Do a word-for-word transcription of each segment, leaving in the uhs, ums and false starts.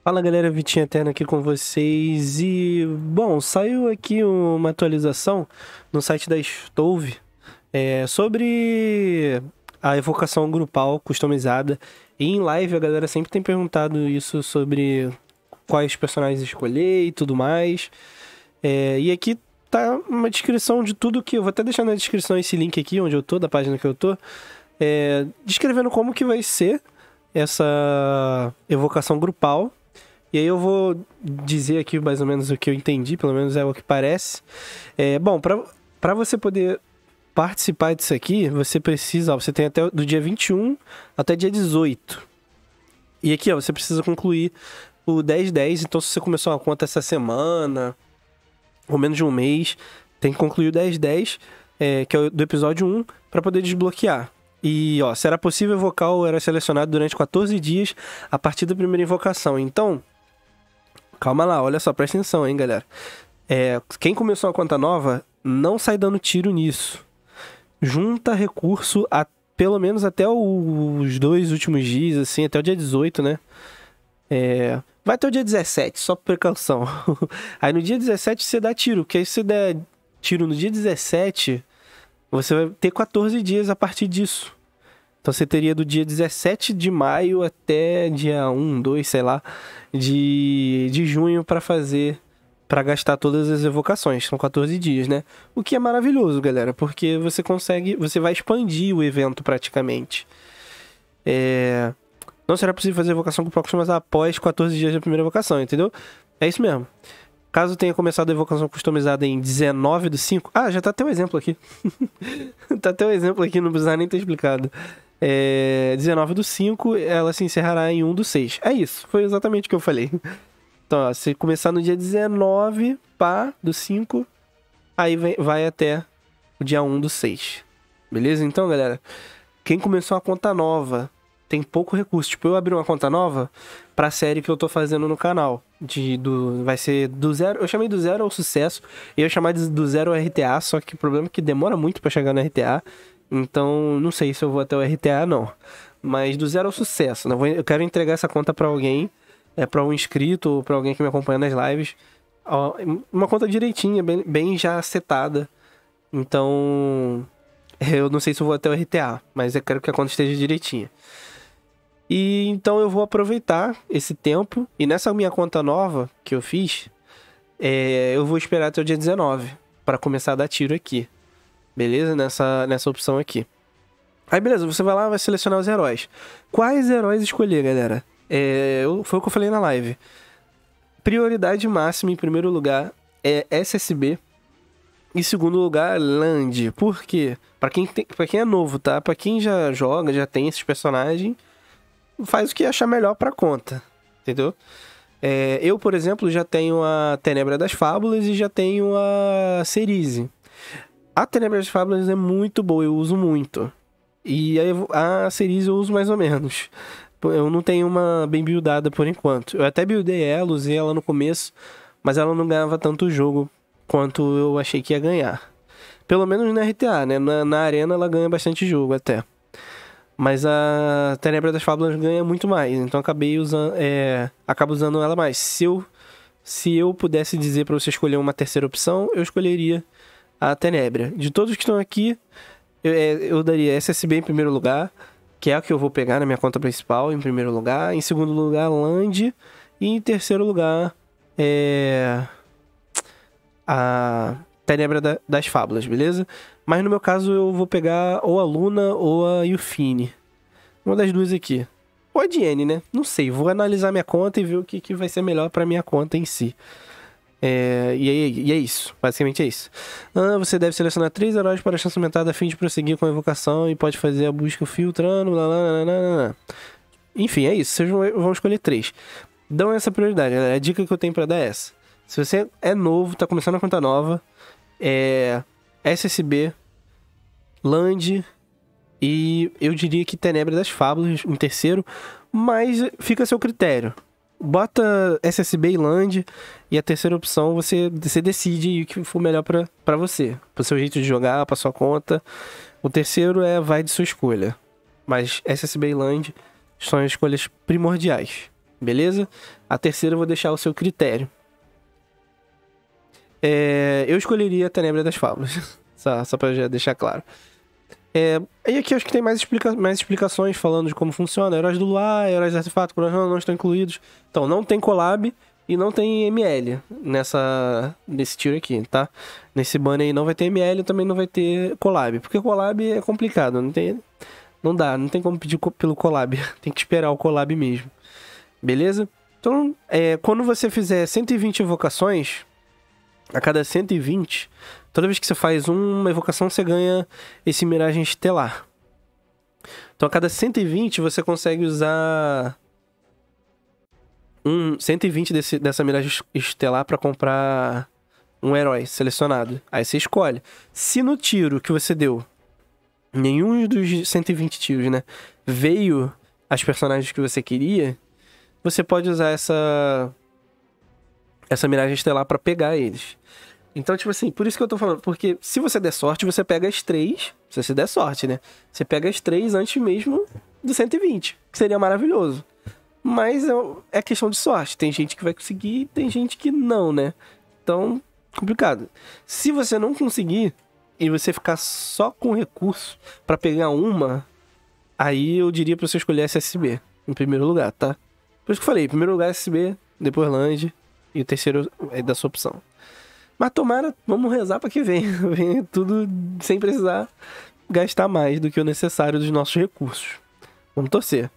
Fala galera, Vitinho Eterno aqui com vocês e, bom, saiu aqui uma atualização no site da Stove é, sobre a evocação grupal customizada e em live a galera sempre tem perguntado isso sobre quais personagens escolher e tudo mais. É, e aqui tá uma descrição de tudo que eu vou até deixar na descrição esse link aqui onde eu tô, da página que eu tô, é, descrevendo como que vai ser essa evocação grupal. E aí eu vou dizer aqui mais ou menos o que eu entendi, pelo menos é o que parece. É, bom, para para você poder participar disso aqui, você precisa, ó, você tem até do dia vinte e um até dia dezoito. E aqui, ó, você precisa concluir o dez dez, então se você começou uma conta essa semana, ou menos de um mês, tem que concluir o dez dez, é, que é o do episódio um, para poder desbloquear. E, ó, será possível evocar ou era selecionado durante quatorze dias a partir da primeira invocação. Então, calma lá, olha só, presta atenção, hein, galera. É, quem começou uma conta nova, não sai dando tiro nisso. Junta recurso a, pelo menos até os dois últimos dias, assim, até o dia dezoito, né? É, vai até o dia dezessete, só por precaução. Aí no dia dezessete você dá tiro, porque aí se você der tiro no dia dezessete, você vai ter quatorze dias a partir disso. Então você teria do dia dezessete de maio até dia um, dois, sei lá, de, de junho para fazer, para gastar todas as evocações. São quatorze dias, né? O que é maravilhoso, galera, porque você consegue, você vai expandir o evento praticamente. É... Não será possível fazer evocação com proxy, mas após quatorze dias da primeira evocação, entendeu? É isso mesmo. Caso tenha começado a evocação customizada em dezenove do cinco... Ah, já tá até o exemplo aqui. Tá até o exemplo aqui, não precisa nem ter explicado. É, dezenove do cinco, ela se encerrará em um do seis. É isso, foi exatamente o que eu falei. Então, ó, se começar no dia dezenove, pá, do cinco, aí vem, vai até o dia um do seis. Beleza? Então, galera, quem começou uma conta nova tem pouco recurso. Tipo, eu abri uma conta nova pra série que eu tô fazendo no canal. De, do, vai ser do zero. Eu chamei do zero ao sucesso. Eu ia chamar de, do zero ao R T A. Só que o problema é que demora muito pra chegar no R T A. Então, não sei se eu vou até o R T A, não. Mas do zero ao sucesso, né? Eu quero entregar essa conta pra alguém, é pra um inscrito ou pra alguém que me acompanha nas lives. Ó, uma conta direitinha, bem, bem já setada. Então, eu não sei se eu vou até o R T A, mas eu quero que a conta esteja direitinha. E então eu vou aproveitar esse tempo. E nessa minha conta nova que eu fiz, é, eu vou esperar até o dia dezenove para começar a dar tiro aqui. Beleza? Nessa, nessa opção aqui. Aí beleza, você vai lá e vai selecionar os heróis. Quais heróis escolher, galera? É, eu, foi o que eu falei na live. Prioridade máxima em primeiro lugar é S S B. Em segundo lugar, Land. Por quê? Pra quem, tem, pra quem é novo, tá? Pra quem já joga, já tem esses personagens, faz o que achar melhor pra conta. Entendeu? É, eu, por exemplo, já tenho a Tenebra das Fábulas e já tenho a Cerise. A Tenebra das Fábulas é muito boa, eu uso muito. E a Cerise eu uso mais ou menos. Eu não tenho uma bem buildada por enquanto. Eu até buildei ela, usei ela no começo, mas ela não ganhava tanto jogo quanto eu achei que ia ganhar. Pelo menos na R T A, né? Na, na Arena ela ganha bastante jogo até. Mas a Tenebra das Fábulas ganha muito mais, então acabei usando, é, acabo usando ela mais. Se eu, se eu pudesse dizer pra você escolher uma terceira opção, eu escolheria a Tenebra. De todos que estão aqui, eu, eu daria S S B em primeiro lugar, que é a que eu vou pegar na minha conta principal em primeiro lugar. Em segundo lugar, Land. E em terceiro lugar, é a Tenebra da, das Fábulas, beleza? Mas no meu caso, eu vou pegar ou a Luna ou a Yufine. Uma das duas aqui. Ou a Diene, né? Não sei, vou analisar minha conta e ver o que, que vai ser melhor pra minha conta em si. É, e, é, e é isso, basicamente é isso. Ah, você deve selecionar três heróis para a chance aumentada a fim de prosseguir com a evocação e pode fazer a busca filtrando, blá, blá, blá, blá, blá. Enfim, é isso, vocês vão escolher três. Dão essa prioridade, né? A dica que eu tenho pra dar é essa. Se você é novo, tá começando a conta nova, é S S B, Land e eu diria que Tenebra das Fábulas em terceiro, mas fica a seu critério. Bota S S B e Land e a terceira opção você, você decide o que for melhor pra, pra você. Pro seu jeito de jogar, pra sua conta. O terceiro é vai de sua escolha. Mas S S B e Land são as escolhas primordiais. beleza? A terceira eu vou deixar ao seu critério. É, eu escolheria a Tenebra das Fábulas, só, só pra já deixar claro. É, e aqui eu acho que tem mais, explica mais explicações falando de como funciona. Heróis do Luar, Heróis de Artefato, não, não estão incluídos. Então, não tem collab e não tem M L nessa, nesse tiro aqui, tá? Nesse banner aí não vai ter M L e também não vai ter collab. Porque collab é complicado, não tem... Não dá, não tem como pedir pelo collab. Tem que esperar o collab mesmo. Beleza? Então, é, quando você fizer cento e vinte evocações, a cada cento e vinte, toda vez que você faz uma evocação, você ganha esse Miragem Estelar. Então, a cada cento e vinte, você consegue usar um cento e vinte desse, dessa Miragem Estelar para comprar um herói selecionado. Aí você escolhe. Se no tiro que você deu, nenhum dos cento e vinte tiros, né, veio as personagens que você queria, você pode usar essa essa Miragem Estelar pra pegar eles. Então, tipo assim, por isso que eu tô falando, porque se você der sorte, você pega as três, se você der sorte, né, você pega as três antes mesmo do cento e vinte, que seria maravilhoso. Mas é, é questão de sorte, tem gente que vai conseguir, tem gente que não, né, então, complicado. Se você não conseguir e você ficar só com recurso pra pegar uma, aí eu diria pra você escolher S S B em primeiro lugar, tá? Por isso que eu falei, em primeiro lugar S S B, depois Land, e o terceiro é da sua opção. Mas tomara, vamos rezar pra que venha, venha tudo sem precisar gastar mais do que o necessário dos nossos recursos. Vamos torcer.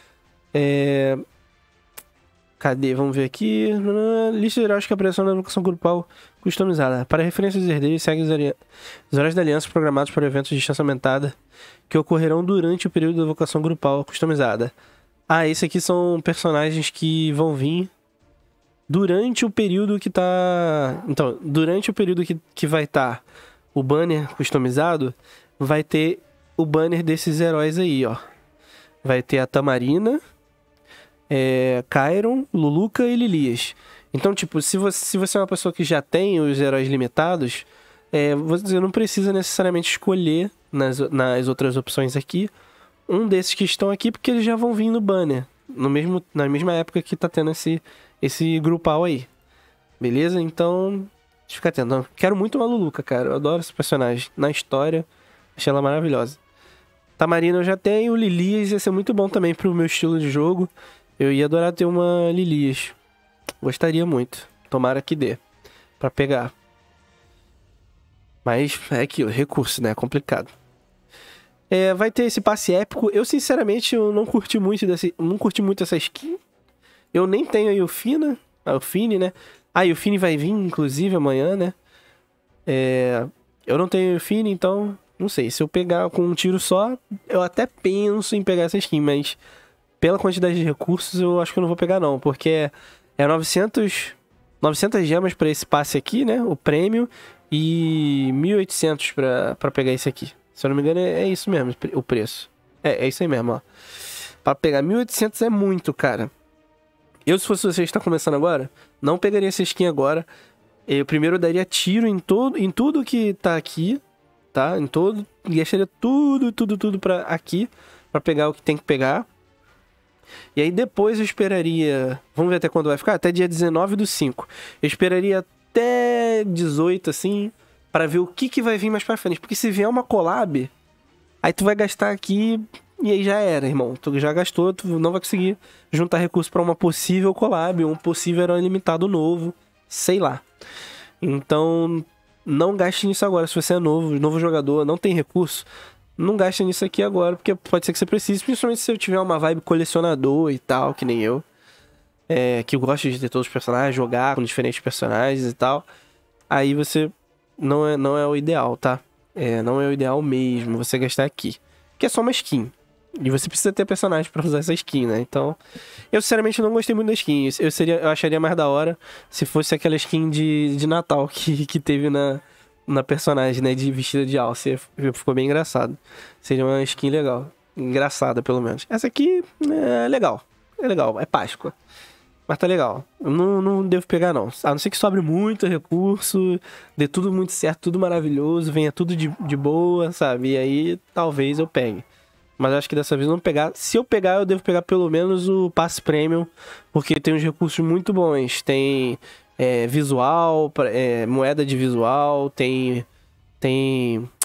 É... Cadê? Vamos ver aqui. Lista de heróis que apareceu na evocação grupal customizada. Para referências dos herdeiros, segue os, os heróis da aliança programados para eventos de distância aumentada que ocorrerão durante o período da evocação grupal customizada. Ah, esse aqui são personagens que vão vir durante o período que tá... Então, durante o período que, que vai estar tá o banner customizado, vai ter o banner desses heróis aí, ó. Vai ter a Tamarina, é, Chiron, Luluca e Lilias. Então, tipo, se você, se você é uma pessoa que já tem os heróis limitados, é, você não precisa necessariamente escolher nas, nas outras opções aqui um desses que estão aqui, porque eles já vão vir no banner, no mesmo, na mesma época que tá tendo esse, esse grupal aí. Beleza? Então, fica atento. Não, quero muito uma Luluca, cara. Eu adoro esse personagem. Na história, achei ela maravilhosa. Tamarina eu já tenho, Lilias ia ser muito bom também pro meu estilo de jogo. Eu ia adorar ter uma Lilias. Gostaria muito. Tomara que dê pra pegar. Mas é aquilo, recurso, né? É complicado. É, vai ter esse passe épico. Eu, sinceramente, eu não curti muito desse, não curti muito essa skin. Eu nem tenho a Yufina. A Yufine, né? Ah, a Yufine vai vir, inclusive, amanhã, né? É, eu não tenho a Yufine, então... Não sei, se eu pegar com um tiro só, eu até penso em pegar essa skin, mas pela quantidade de recursos eu acho que eu não vou pegar não, porque é novecentos, novecentas gemas pra esse passe aqui, né, o prêmio, e mil e oitocentos pra, pra pegar esse aqui. Se eu não me engano é, é isso mesmo, o preço. É, é isso aí mesmo, ó. Pra pegar mil e oitocentos é muito, cara. Eu, se fosse você que está começando agora, não pegaria essa skin agora. Eu primeiro daria tiro em, todo, em tudo que tá aqui, tá? Em todo, gastaria tudo, tudo, tudo pra aqui, pra pegar o que tem que pegar. E aí depois eu esperaria, vamos ver até quando vai ficar? Até dia dezenove do cinco. Eu esperaria até dezoito, assim, pra ver o que que vai vir mais pra frente. Porque se vier uma collab, aí tu vai gastar aqui e aí já era, irmão. Tu já gastou, tu não vai conseguir juntar recursos pra uma possível collab, ou um possível herói limitado novo, sei lá. Então... não gaste nisso agora, se você é novo, novo jogador, não tem recurso, não gaste nisso aqui agora, porque pode ser que você precise, principalmente se eu tiver uma vibe colecionador e tal, que nem eu, é, que eu gosto de ter todos os personagens, jogar com diferentes personagens e tal, aí você não é, não é o ideal, tá? É, não é o ideal mesmo você gastar aqui, que é só uma skin. E você precisa ter personagem pra usar essa skin, né? Então, eu sinceramente não gostei muito da skin. Eu, seria, eu acharia mais da hora se fosse aquela skin de, de Natal que, que teve na, na personagem, né? De vestida de alça. Ficou bem engraçado. Seria uma skin legal. Engraçada, pelo menos. Essa aqui é legal. É legal. É Páscoa. Mas tá legal. Eu não, não devo pegar, não. A não ser que sobre muito recurso, dê tudo muito certo, tudo maravilhoso, venha tudo de, de boa, sabe? E aí, talvez eu pegue. Mas acho que dessa vez eu não pegar. Se eu pegar, eu devo pegar pelo menos o passe premium, porque tem uns recursos muito bons. Tem é, visual, é, moeda de visual, tem, tem